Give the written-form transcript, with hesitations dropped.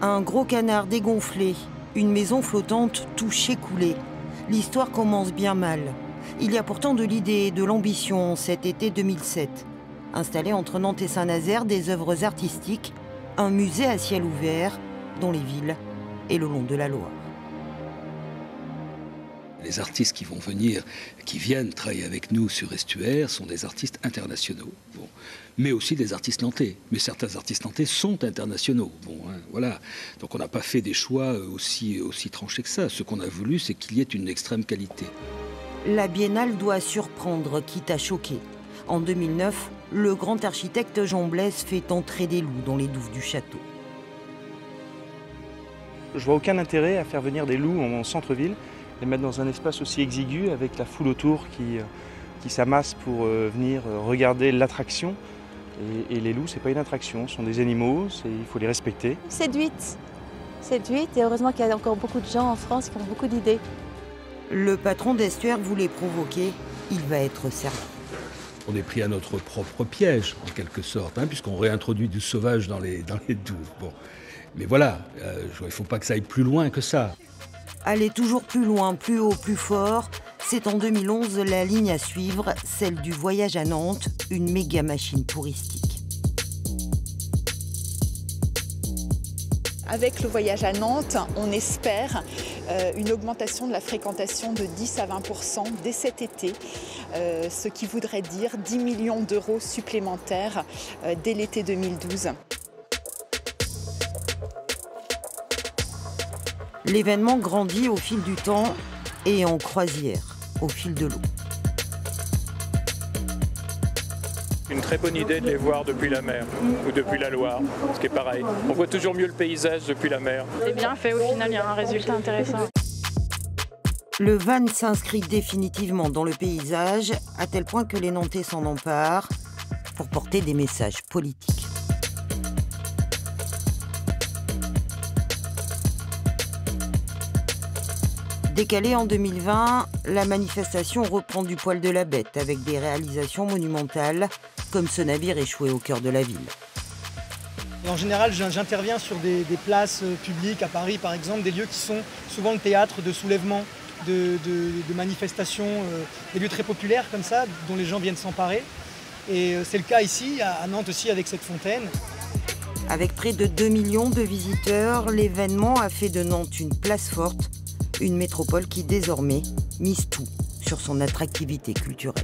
Un gros canard dégonflé, une maison flottante touchée coulée. L'histoire commence bien mal. Il y a pourtant de l'idée et de l'ambition cet été 2007. Installé entre Nantes et Saint-Nazaire, des œuvres artistiques, un musée à ciel ouvert dans les villes et le long de la Loire. Les artistes qui vont venir, qui viennent travailler avec nous sur Estuaire sont des artistes internationaux, bon. Mais aussi des artistes nantais. Mais certains artistes nantais sont internationaux. Bon, hein, voilà. Donc on n'a pas fait des choix aussi tranchés que ça. Ce qu'on a voulu, c'est qu'il y ait une extrême qualité. La Biennale doit surprendre, quitte à choquer. En 2009, le grand architecte Jean Blaise fait entrer des loups dans les douves du château. Je vois aucun intérêt à faire venir des loups en centre-ville, les mettre dans un espace aussi exigu avec la foule autour qui s'amasse pour venir regarder l'attraction. Et les loups, ce n'est pas une attraction, ce sont des animaux, il faut les respecter. Séduite, et heureusement qu'il y a encore beaucoup de gens en France qui ont beaucoup d'idées. Le patron d'Estuaire voulait provoquer, il va être servi. On est pris à notre propre piège, en quelque sorte, hein, puisqu'on réintroduit du sauvage dans les douves. Bon. Mais voilà, il ne faut pas que ça aille plus loin que ça. Aller toujours plus loin, plus haut, plus fort, c'est en 2011 la ligne à suivre, celle du voyage à Nantes, une méga machine touristique. Avec le voyage à Nantes, on espère une augmentation de la fréquentation de 10 à 20% dès cet été, ce qui voudrait dire 10 millions d'euros supplémentaires dès l'été 2012. L'événement grandit au fil du temps et en croisière, au fil de l'eau. Une très bonne idée de les voir depuis la mer ou depuis la Loire, ce qui est pareil. On voit toujours mieux le paysage depuis la mer. C'est bien fait, au final, il y a un résultat intéressant. Le van s'inscrit définitivement dans le paysage, à tel point que les Nantais s'en emparent pour porter des messages politiques. Décalée en 2020, la manifestation reprend du poil de la bête avec des réalisations monumentales, comme ce navire échoué au cœur de la ville. Et en général, j'interviens sur des places publiques, à Paris par exemple, des lieux qui sont souvent le théâtre de soulèvements, de manifestations, des lieux très populaires comme ça, dont les gens viennent s'emparer. Et c'est le cas ici, à Nantes aussi, avec cette fontaine. Avec près de 2 millions de visiteurs, l'événement a fait de Nantes une place forte, une métropole qui désormais mise tout sur son attractivité culturelle.